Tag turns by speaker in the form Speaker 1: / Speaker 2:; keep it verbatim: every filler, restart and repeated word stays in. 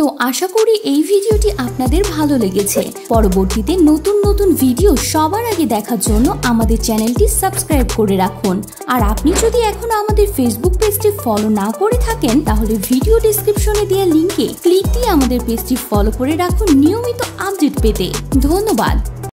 Speaker 1: তো আশা করি এই ভিডিওটি আপনাদের ভালো লেগেছে। পরবর্তীতে নতুন নতুন ভিডিও সবার আগে দেখার জন্য আমাদের চ্যানেলটি সাবস্ক্রাইব করে রাখুন। আর আপনি যদি এখনো আমাদের ফেসবুক পেজটি ফলো না করে থাকেন তাহলে ভিডিও ডেসক্রিপশনে দেওয়া লিংকে ক্লিক দিয়ে আমাদের পেজটি ফলো করে রাখুন নিয়মিত আপডেট পেতে। ধন্যবাদ।